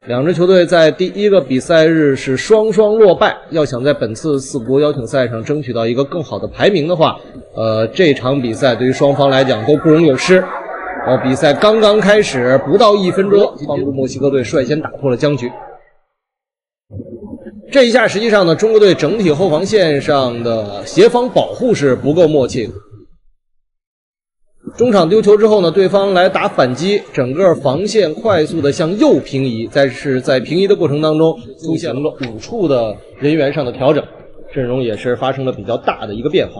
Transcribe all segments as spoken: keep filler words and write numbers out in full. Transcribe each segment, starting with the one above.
两支球队在第一个比赛日是双双落败，要想在本次四国邀请赛上争取到一个更好的排名的话，呃，这场比赛对于双方来讲都不容有失。然后比赛刚刚开始，不到一分钟，帮助墨西哥队率先打破了僵局。这一下实际上呢，中国队整体后防线上的协防保护是不够默契的。中场丢球之后呢，对方来打反击，整个防线快速的向右平移，但是在平移的过程当中出现了五处的人员上的调整，阵容也是发生了比较大的一个变化。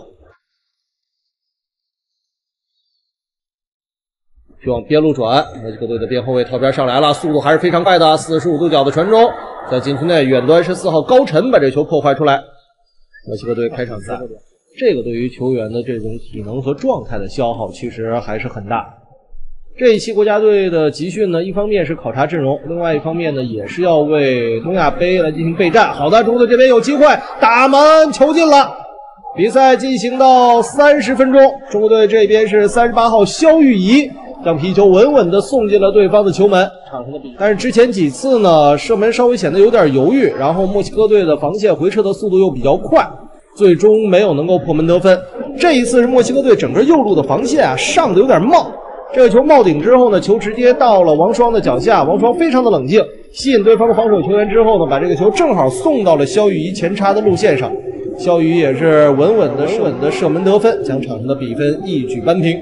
去往边路转，墨西哥队的边后卫套边上来了，速度还是非常快的，四十五度角的传中，在禁区内远端十四号高晨把这球破坏出来。墨西哥队开场赛，这个对于球员的这种体能和状态的消耗其实还是很大。这一期国家队的集训呢，一方面是考察阵容，另外一方面呢，也是要为东亚杯来进行备战。好的，中国队这边有机会打门，球进了。比赛进行到三十分钟，中国队这边是三十八号肖玉仪将皮球稳稳地送进了对方的球门。但是之前几次呢，射门稍微显得有点犹豫，然后墨西哥队的防线回撤的速度又比较快，最终没有能够破门得分。这一次是墨西哥队整个右路的防线啊上的有点冒，这个球冒顶之后呢，球直接到了王霜的脚下，王霜非常的冷静，吸引对方的防守球员之后呢，把这个球正好送到了肖玉仪前插的路线上，肖玉仪也是稳稳的、稳的射门得分，将场上的比分一举扳平。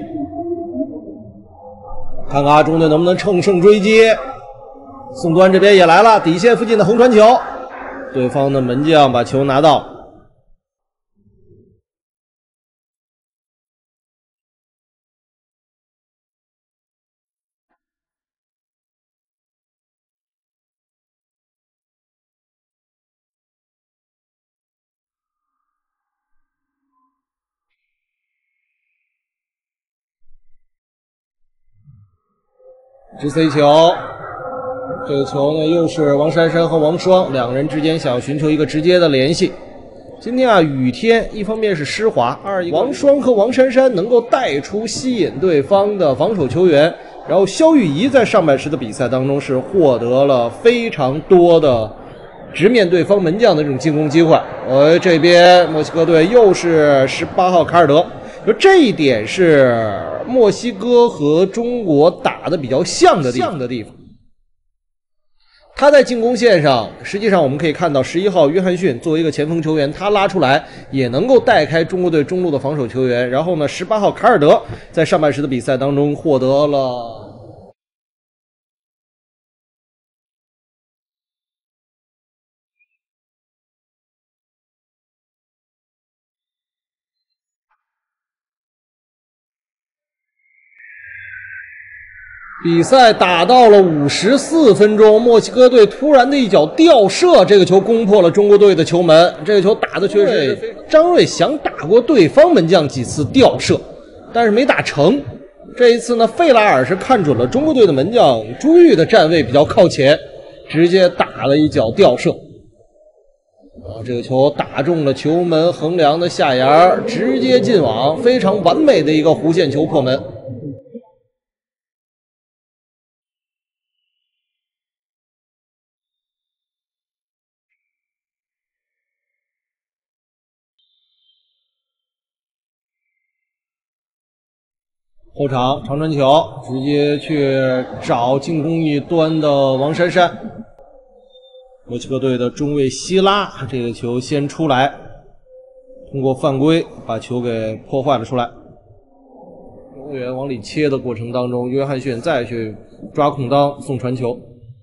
看看啊，中队能不能乘胜追击？宋端这边也来了，底线附近的横传球，对方的门将把球拿到。直 C 球，这个球呢又是王珊珊和王霜两人之间想要寻求一个直接的联系。今天啊，雨天，一方面是湿滑，二一个王霜和王珊珊能够带出吸引对方的防守球员，然后肖玉仪在上半时的比赛当中是获得了非常多的直面对方门将的这种进攻机会。而这边墨西哥队又是十八号卡尔德，就这一点是墨西哥和中国打的比较像的地方。的地方他在进攻线上，实际上我们可以看到十一号约翰逊作为一个前锋球员，他拉出来也能够带开中国队中路的防守球员。然后呢，十八号卡尔德在上半时的比赛当中获得了比赛打到了五十四分钟，墨西哥队突然的一脚吊射，这个球攻破了中国队的球门。这个球打的确实，张睿想打过对方门将几次吊射，但是没打成。这一次呢，费拉尔是看准了中国队的门将朱玉的站位比较靠前，直接打了一脚吊射。啊，这个球打中了球门横梁的下沿，直接进网，非常完美的一个弧线球破门。后场长传球，直接去找进攻一端的王珊珊。墨西哥队的中卫希拉这个球先出来，通过犯规把球给破坏了出来。球员往里切的过程当中，约翰逊再去抓空当送传球。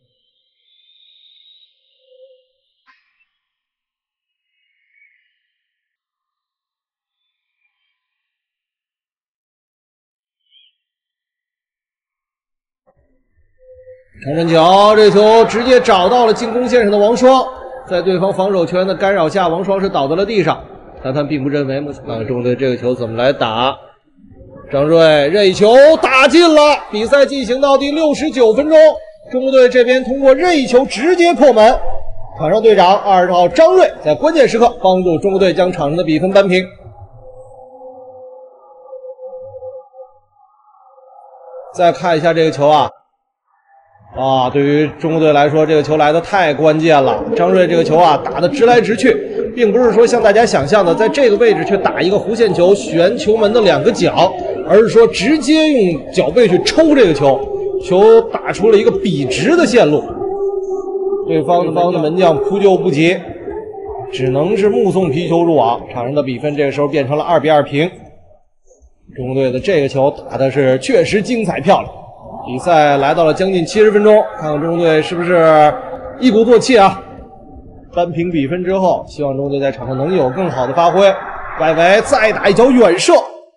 长传球，这球直接找到了进攻线上的王霜，在对方防守球员的干扰下，王霜是倒在了地上。但他并不认为啊，中队这个球怎么来打？张睿任意球打进了，比赛进行到第六十九分钟，中国队这边通过任意球直接破门。场上队长二十号张睿在关键时刻帮助中国队将场上的比分扳平。再看一下这个球啊。 啊，对于中国队来说，这个球来的太关键了。张睿这个球啊，打的直来直去，并不是说像大家想象的，在这个位置去打一个弧线球，旋球门的两个角，而是说直接用脚背去抽这个球，球打出了一个笔直的线路。对方方的门将扑救不及，只能是目送皮球入网。场上的比分这个时候变成了二比二平。中国队的这个球打的是确实精彩漂亮。比赛来到了将近七十分钟，看看中国队是不是一鼓作气啊！扳平比分之后，希望中国队在场上能有更好的发挥。外围再打一脚远射，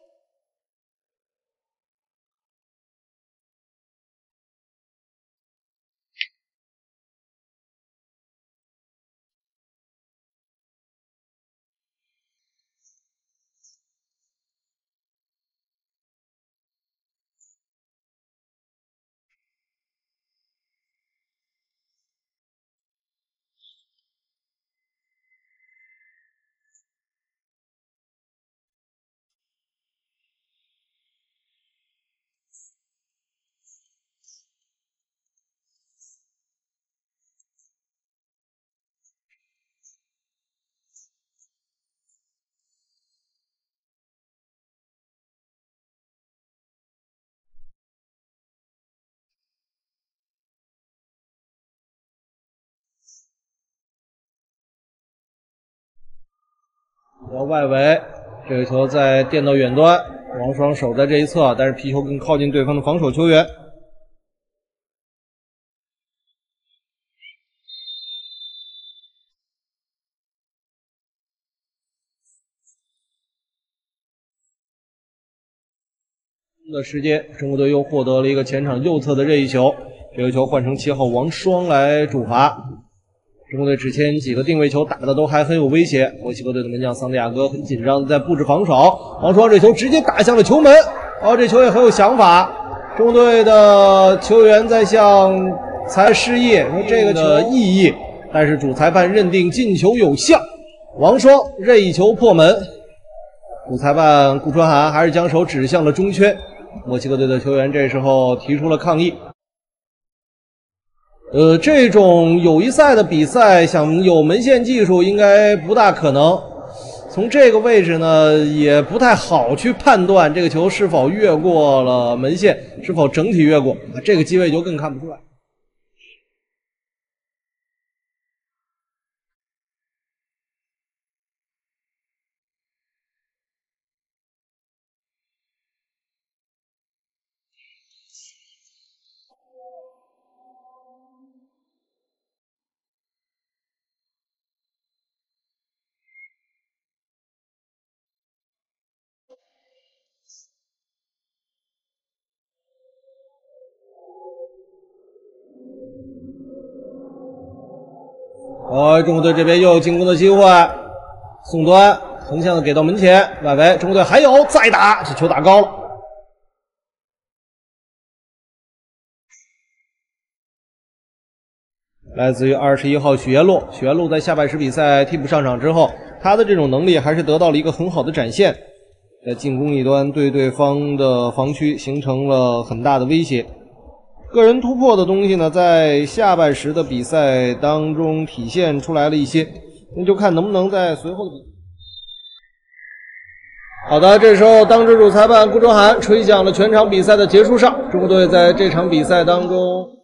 到外围，这个球再垫到远端，王双守在这一侧，但是皮球更靠近对方的防守球员。的时间，中国队又获得了一个前场右侧的任意球，这个球换成七号王双来主罚。中国队之前几个定位球打的都还很有威胁，墨西哥队的门将桑迪亚哥很紧张的在布置防守，王双这球直接打向了球门，哦，这球也很有想法。中国队的球员在向裁判示意说这个的意义，但是主裁判认定进球有效，王双任意球破门。主裁判顾川涵还是将手指向了中圈，墨西哥队的球员这时候提出了抗议。呃，这种友谊赛的比赛，想有门线技术应该不大可能。从这个位置呢，也不太好去判断这个球是否越过了门线，是否整体越过，这个机位就更看不出来。哦，中国队这边又有进攻的机会，宋端横向的给到门前，外围中国队还有再打，这球打高了。来自于二十一号许彦洛，许彦洛在下半时比赛替补上场之后，他的这种能力还是得到了一个很好的展现，在进攻一端对对方的防区形成了很大的威胁。个人突破的东西呢，在下半时的比赛当中体现出来了一些，那就看能不能在随后的比赛。好的，这时候当值主裁判顾川涵吹响了全场比赛的结束哨，中国队在这场比赛当中